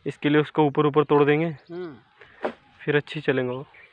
इसके लिए उसको ऊपर ऊपर तोड़ देंगे, फिर अच्छी चलेंगे वो।